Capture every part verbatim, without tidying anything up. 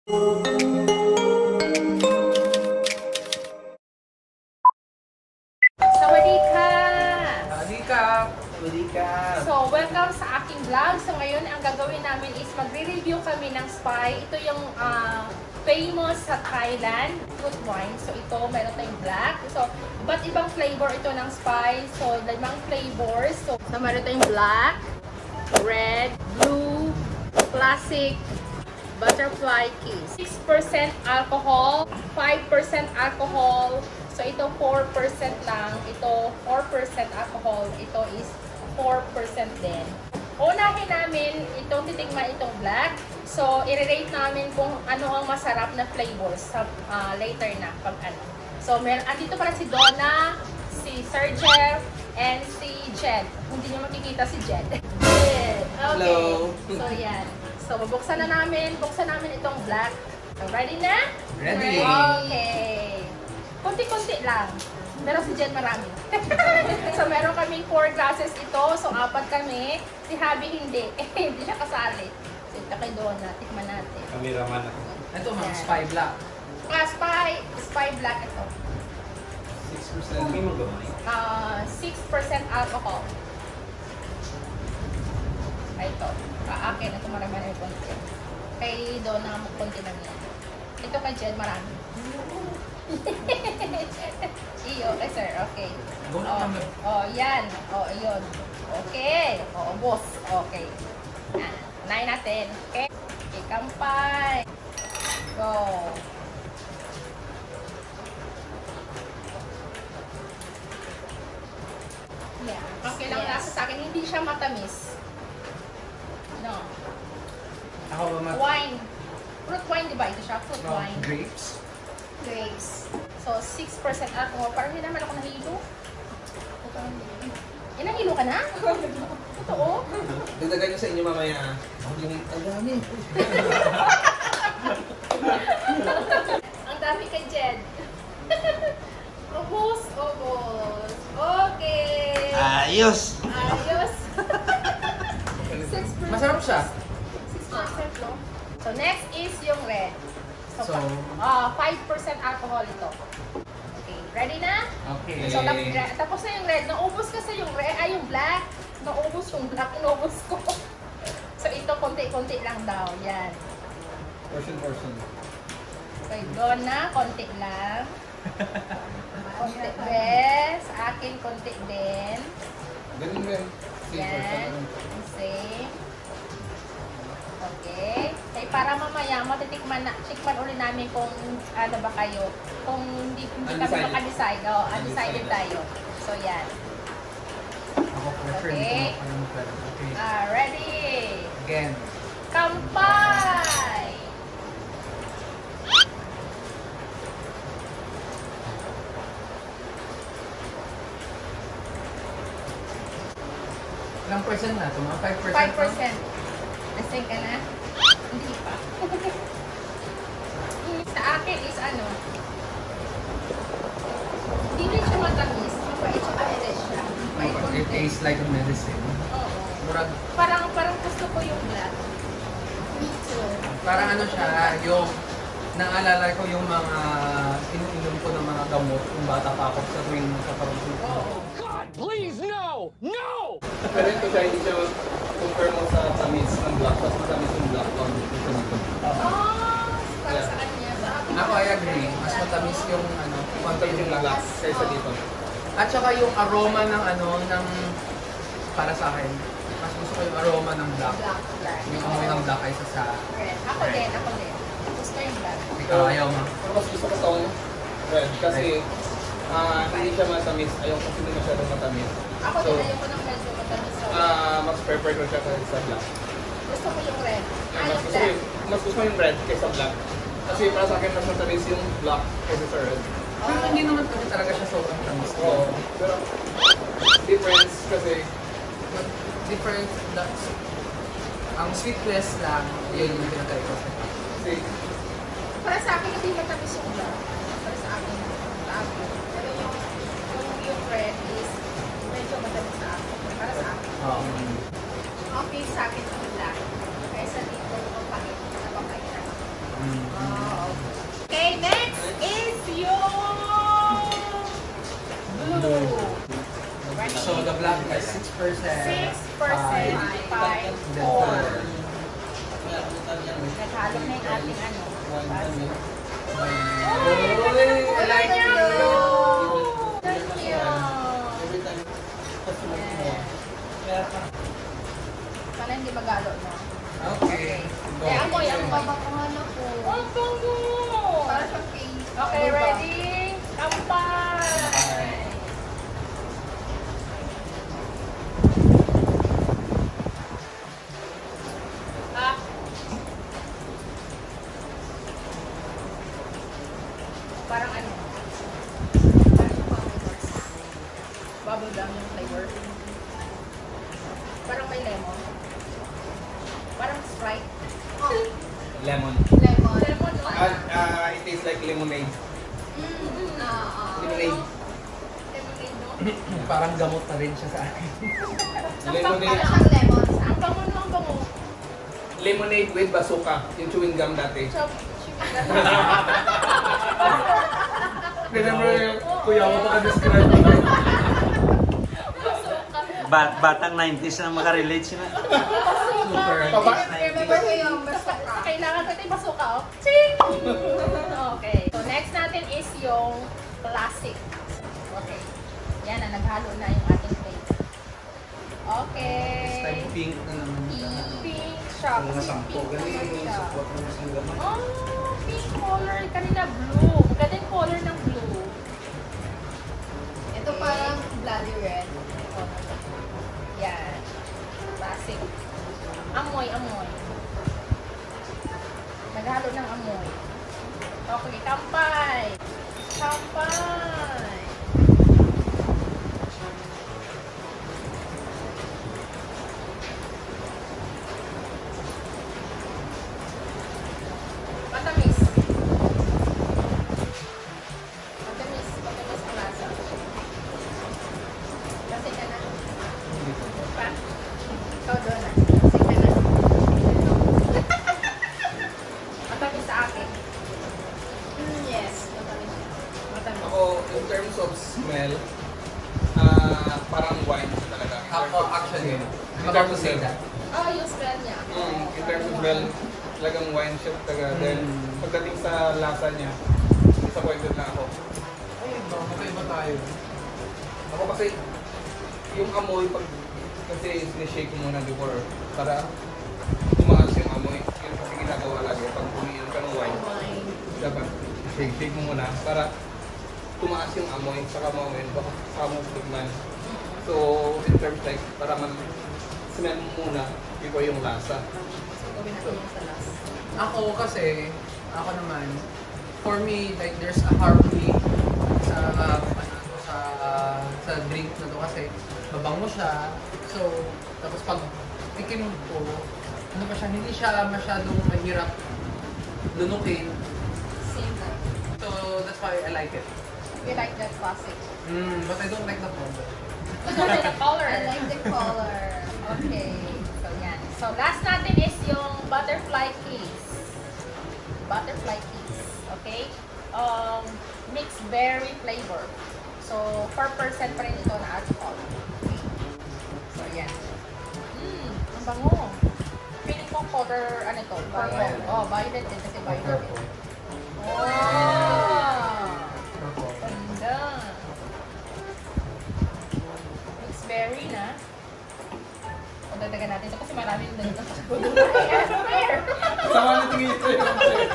So, welcome sa aking vlog. So, ngayon, ang gagawin namin is magre-review kami ng Spy. Ito yung uh, famous sa Thailand fruit wine. So, ito, meron tayong black. So, ba't ibang flavor ito ng Spy? So, limang flavors. So, so meron tayong black, red, blue, classic, butterfly kiss. six percent alcohol, five percent alcohol. So, ito four percent lang. Ito four percent alcohol. Ito is four percent din. Unahin namin itong titikman itong black. So, i-rate namin kung ano ang masarap na flavors sa uh, later na pag ano. So, meron, andito pala si Donna, si Sir Jeff, and si Jed. Hindi niyo makikita si Jed. Jed. Okay. Hello. So, yan. So, bubuksan na namin. Buksan namin itong black. So, ready na? Ready. Okay. Kunti-kunti lang. Pero si Jen marami. So, meron kaming four glasses ito. So, apat kami. Si Habi hindi. Hindi siya kasali. So, ito kay Donna. Tikman natin. Kameraman ako. Ito mga Spy Black. Ah, Spy. Spy Black ito. six percent. May magkamay. Uh, six percent alcohol. Ay, ito. Kaakin. Ito marami na yung konti. Kay Donna, konti lang yan. Ito kay Jen, marami. Iyo, okay sir, okay. Oh, oh, yan. Oh, yun. Okay. Oh, boss. Okay. Yan. Unahin natin. Okay. Okay, kampay. Go. Yeah. Okay lang lasa sa akin. Hindi siya matamis. No. Ako ba mat... Wine. Fruit wine, di ba? Ito siya, fruit Oh, wine. grapes? Grapes. So, six percent alcohol. Parang hindi naman ako nahilo. Eh, nahilo ka na? Totoo? Dagdagan nyo sa inyo mamaya. Ang dami. Ang dami kay Jed. Ubus, ubus. Okay. Ayos! Ayos. six percent. Masarap siya. six percent, no? So, next is yung red. So, So, uh, five percent alcohol ito. Okay, ready na? Okay. So, tapos, tapos na yung red. Naubos kasi yung red, ay yung black. Naubos yung black, naubos ko. So, ito, konti-konti lang daw. Yan. Portion, portion. Okay, doon na, konti lang. Konti din. Sa akin, konti din. Ganun din. Yan. Same. Okay. Okay, para mamaya matitikman na, tikman ulit namin kung ano ba kayo. Kung hindi, hindi kami maka-decide. O, oh, undecided tayo. So, yan. Ako prefer Okay. dito ako ng okay. Ah, ready? Again. Kampay! Ilang percent na ito? Mga five percent? five percent. Lasing ka na? Hindi pa. Sa akin is ano, hindi rin siya matamis. Mapait siya, mapait siya. Mapait It konti. tastes like a medicine. Oo. Murag, Parang, parang gusto ko yung black. Me too. parang ano siya, yung naalala ko yung mga iniinom ko ng mga gamot yung bata pa ako sa tuwing sa parang Oo. God, please, no! No! Pero ito siya, hindi siya compare mo sa tamis ng black, tapos matamis yung black on dito dito. Ah, para sa kanya. Sa akin. Ako, I agree. Mas matamis yung ano, Matamis yung black kaysa dito. at saka yung aroma ng ano, ng para sa akin, mas gusto ko yung aroma ng black. Black, black. Yung amoy ng black kaysa sa Red. Ako din, ako din. Gusto yung black. ikaw ayaw mo. Pero mas gusto ko itong red kasi ah hindi siya matamis. Ayaw kasi hindi masyadong matamis. Ako So, din, ayoko ng medyo matamis. So, ah mas prefer ko siya kaysa sa black. gusto ko yung red. Ah, Ayaw mas gusto ko black. yung, mas gusto ko yung red kaysa black. Kasi para sa akin mas matamis yung black kaysa sa red. Pero hindi naman kasi talaga siya sobrang tamis. Oo. Pero difference kasi Different, that's, ang sweetness lang, yun yung pinatay ko. kasi Para sa akin, hindi matamis yung black. Para sa akin. Sa akin. Pero yung, yung, yung red is medyo matamis sa akin. Para sa akin. Um, Okay sa akin yung black. Kaysa dito, mapait. Napapait na. Mm. Okay, next is yung blue. Ready? So the black is six percent. six percent, five, four. Naghalo na yung ating ano. I like it. Thank you. Sana hindi magalo, no? Okay. Eh, amoy, amoy. Babakuhan ako. Ang bango! Para sa face. Okay, Ano ba? ready? Kampay! Ah. Parang ano? Bubble gum yung flavor. Parang may lemon. Parang Sprite. Lemon. Lemon. Lemon, no? Ah, ah, it tastes like lemonade. Mm, ah, ah. Lemonade. Lemonade, no? Parang gamot na rin siya sa akin. Ang Lemonade. Para bango. siyang lemon. Ang bango, no? Ang bango. Lemonade with bazooka. Yung chewing gum dati. So, Remember yung kuya mo naka-describe mo. Bat batang nineties na makarelate sila. Super. Papa. Remember ko yung basta ka. Kailangan ko ito yung basuka, oh. Ching! Okay. So, next natin is yung classic. Okay. Yan na, naghalo na yung ating plate. Okay. Type pink na naman siya. Pink siya. Mga Kasi sampo. pink naman Ganun siya. support mo sa gamay. Oh, pink color. Kanina blue. Maganda yung color ng blue. Ito parang bloody red. Yan. Classic. Amoy, amoy. Naghalo ng amoy. Okay, kampay. Kampay. Matamis. Matamis. Matamis ang lasa. Kasi ka na. Pa? Ikaw doon ah. Kasi ka na. Matamis sa akin. Mm, yes. Matamis. Matamis. Ako, in terms of smell, ah parang wine talaga. In terms Ako, of- actually, in about terms to of say smell. that. Oh, yung smell niya. Mm, in terms of smell, talagang wine siya talaga. Then, Mm. pagdating sa lasa niya, disappointed na ako. Ay, ba? Magkaiba tayo. Ako kasi, yung amoy, pag kasi sinishake ko muna before, para tumaas yung amoy. Yun kasi ginagawa lagi. Pag umiinom ka ng wine, Wine. dapat shake-shake mo muna para tumaas yung amoy, saka maumin, baka saka mo tignan. So, in terms like, para man smell mo muna before yung lasa. So, gawin natin yung sa last. Ako kasi, ako naman, for me, like, there's a harmony sa, uh, ano, sa, uh, sa drink na to kasi mabango siya. So, tapos pag tikim ko, ano pa siya, hindi siya masyadong mahirap lunukin. Same time. So, that's why I like it. We like that classic. Mm, but I don't like the flavor. But I like the color. I like the color. Okay. So, yan. So, last natin is yung butterfly kiss. Butterfly kiss. Okay? Um, mixed berry flavor. So, four percent pa rin ito na alcohol. Okay. So, yan. Mmm, ang bango. Feeling ko color, ano ito? Purple. Violet. Oh, violet din kasi violet. Purple. Oh! Purple. Ganda. Mixed berry na. O, dagdagan natin ito kasi marami yung dagdag sa Fair. Sama na tingin ito yun.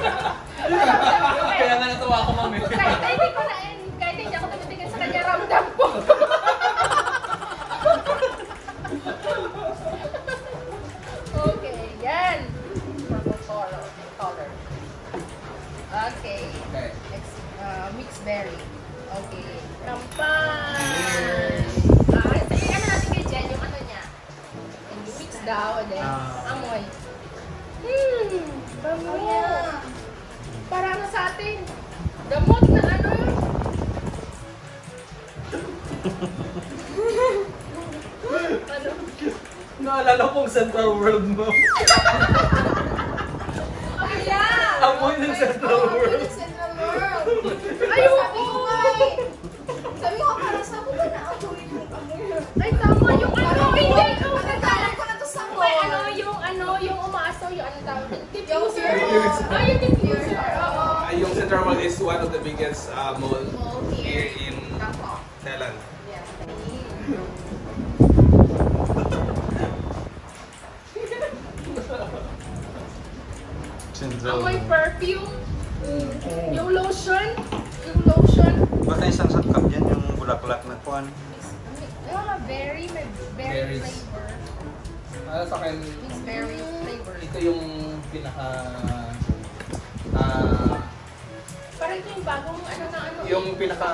Kaya nga natuwa ako, mami. Kahit hindi ko na, kahit hindi ako tumitingin sa kanya, ramdam ko. Okay, yan. Purple color. color. Okay. Okay. Next, uh, mixed berry. Okay. Kampay! Ah, ito yung ano natin kay Jen, yung ano niya. Yung mix daw, then Ah. amoy. Hmm, bango. Oh, yeah. Para ano sa atin? Gamot na ano? ano? Naalala kong Central World mo. Oh, yeah! Amoy na Central Oo, World. Philippine Central World. Ayoko! Sabi ko nga eh. Sabi ko para sa mo ba naamoy yung amoy? Ay, tama yung ano, hindi! Natatalan ko na to sa May mall. ano, yung ano, yung umaasaw, yung ano tawag, yung diffuser. Diffuser. Ah, yung diffuser, oo. Ah, yung Central Mall is one of the biggest uh, mall Mall here here. in Bangkok. Thailand. Yeah. Central. Amoy perfume, yung lotion, yung lotion. Baka isang sangkap dyan yung bulaklak na kuhan. Ah, berry, may berry Berries. flavor. Para sa akin, It's berry flavor. ito yung pinaka ah Parang ito yung bagong ano na ano. yung pinaka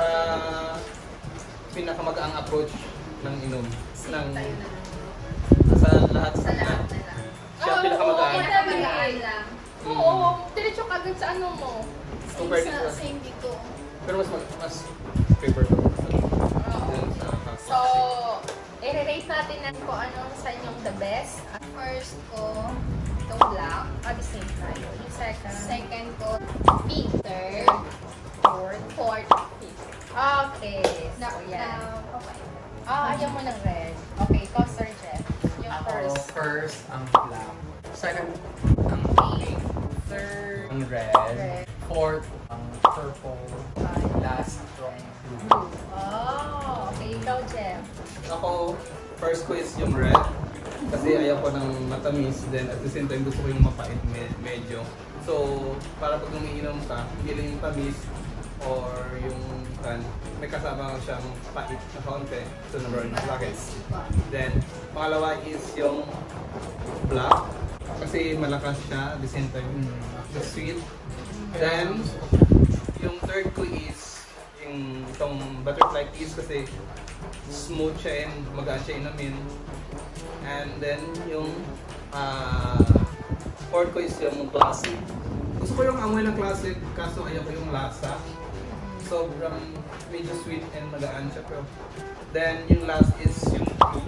pinakamagaang approach ng inom Same ng tayo na. sa lahat Sa lahat na lang. siya Oo, pinakamagaan. oo, Pinakamagaan lang. Oo, diretso kagad sa ano mo. Same Compared sa to- same dito. Pero mas mas paper ko. Dun sa So, i-rate natin na kung ano sa inyong the best. First ko, itong black. At the same time. Yung second. Second ko, pink. Third, Fourth. fourth, fifth. Okay. Na, So, na, yan. okay. Ah, ayaw mo ng red. Okay, ikaw, Sir Jeff. Yung Ako, first. first, ang black. Second, ang pink. Third, ang red. Red. Fourth, ang purple. Last, ang blue. Oh, okay. Ikaw, Jeff. Ako, first ko is yung red. Kasi ayaw ko ng matamis, then at the same time gusto ko yung mapait me- medyo. So, para pag umiinom ka, hindi lang yung tamis or yung kan, may kasama siyang pait na kaunti. So, number one sa akin. Then, pangalawa is yung black. Kasi malakas siya, at the same time, the sweet. Then, yung third ko is yung itong butterfly kiss kasi smooth siya and magaan siya inamin. And then, yung ah fourth ko is yung classic. Gusto ko yung amoy ng classic, kaso ayaw ko yung lasa. Sobrang medyo sweet and magaan siya. Pero then, yung last is yung blue.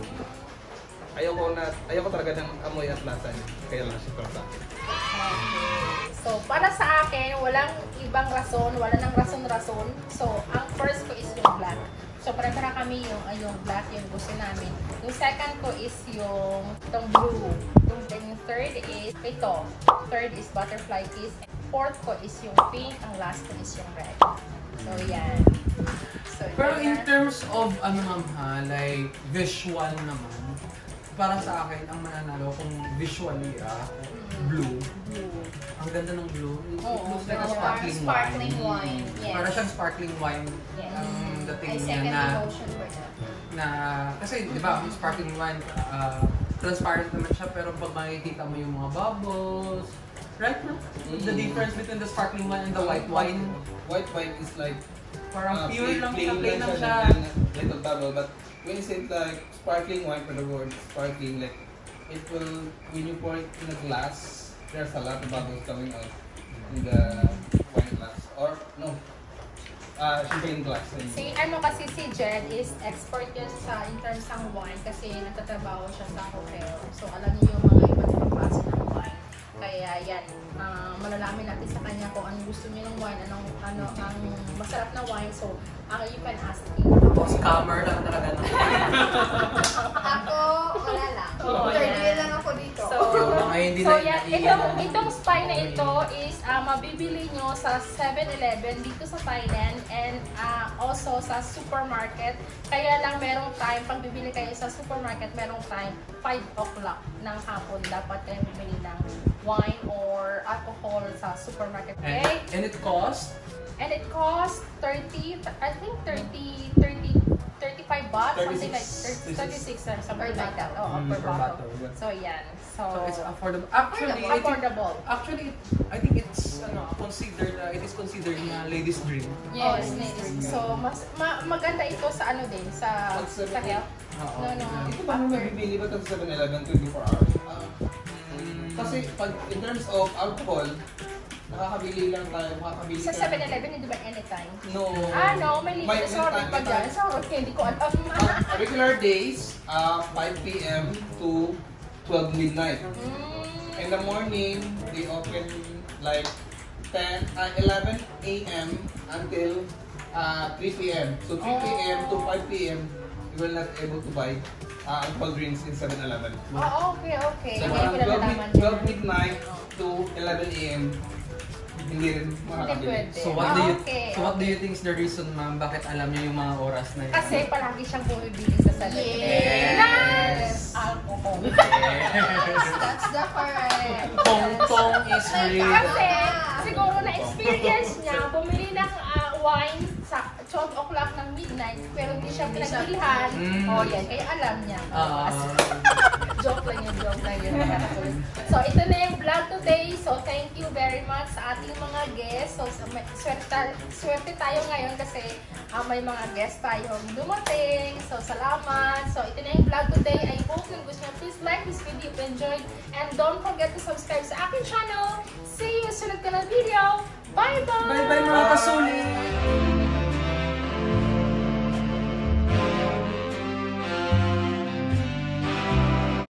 Ayaw ko na, ayaw ko talaga ng amoy at lasa niya. Kaya lang siya para sa akin. Okay. So, para sa akin, walang ibang rason, wala nang rason-rason. So, ang first ko is yung black. So, para-para kami yung, ay, yung black, yung gusto namin. Yung second ko is yung itong blue. Yung, yung third is ito. Third is butterfly kiss. And fourth ko is yung pink. Ang last ko is yung red. So, yan. So, Pero in yan. terms of, ano ma'am ha, like visual naman, para sa akin, ang mananalo kung visually ah, blue. Blue. Ang ganda ng blue. It Oo, looks like a oo, sparkling, sparkling wine. wine, yes. Para siyang sparkling wine. Yes. Ang I dating niya second na, emotion for that. na, kasi di ba, yung sparkling wine, ah, transparent naman siya, pero pag makikita mo yung mga bubbles, right no? The Mm. difference between the sparkling wine and the white wine, White wine is like parang uh, pure plain- lang siya, plain plain lang siya. and little bubble. But when you say like sparkling wine, for the word sparkling, like it will, when you pour it in a glass, there's a lot of bubbles coming out in the wine glass. Or no, uh, champagne glass. I mean. Si ano kasi si Jed is expert yun sa in terms ng wine kasi nagtatrabaho siya sa hotel. So alam niyo yung mga iba't ibang klase ng wine. Kaya yan, ah, malalaman natin sa kanya kung anong gusto niya ng wine, anong ano ang masarap na wine. So, uh, you can ask him. O, scammer lang talaga ng Ako, wala lang. Oo, Third yan. wheel lang ako dito. So, Ay, hindi so na- yan, hindi itong, yan. itong spy na ito is ah, mabibili nyo sa seven eleven dito sa Thailand and ah, also sa supermarket. Kaya lang merong time, pag bibili kayo sa supermarket, merong time five o'clock ng hapon. Dapat kayo bumili ng wine or alcohol sa supermarket. And, Okay? and it cost? And it costs thirty, I think thirty, thirty, thirty-five baht, something like thirty-six. thirty-six or something Per like that. Oh, Mm, per, per bottle. bottle. So, yan. So, So it's affordable. Actually, I think, affordable. actually, I think it's ano, considered, uh, it is considered na ladies' drink. Yes, Oh, ladies. So, mas ma maganda ito sa ano din, sa, Pag sa seven- health. Oo. No, no. Ito ba mo mabibili ba ito sa seven eleven twenty-four hours? Ah, Mm, kasi pag in terms of alcohol, nakakabili lang tayo, makakabili Sa ka- seven eleven, hindi ba anytime? No. Ah, no, may May- limit. Sorry may pa time- dyan. Sorry, hindi ko alam. Uh, regular days, uh, five p m to twelve midnight. Mm. In the morning, they open like ten, uh, eleven a m until uh, three p m So three p m to five p m you will not able to buy uh, alcohol drinks in seven eleven. Oh, okay, okay. So Hindi parang ko twelve, nalalaman mid- twelve yan. midnight to eleven a m hindi rin Hindi makakabili. pwede. So what do you Okay, so what do okay. you think is the reason, ma'am, bakit alam niyo yung mga oras na yun? Kasi palagi siyang bumibili sa seven eleven. Yes. Alcohol. That's the correct. Tong-tong is real. Kasi siguro na-experience niya, bumili ng ah, wine sa twelve o'clock ng midnight, pero hindi siya pinagbilhan. Mm. O yan, kaya alam niya. Ah, Joke lang yun, joke lang yun. So, ito na yung vlog today. So, thank you very much sa ating mga guests. So, sa- may- swerte, swerte tayo ngayon kasi ah, may mga guests tayong dumating. So, salamat. So, ito na yung vlog today. I hope kung gusto nyo, please like this video if you enjoyed. And don't forget to subscribe sa aking channel. See you sa sunod ka na video.